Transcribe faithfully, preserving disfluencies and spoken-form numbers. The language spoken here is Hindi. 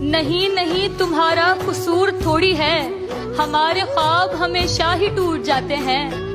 नहीं नहीं तुम्हारा कसूर थोड़ी है, हमारे ख्वाब हमेशा ही टूट जाते हैं।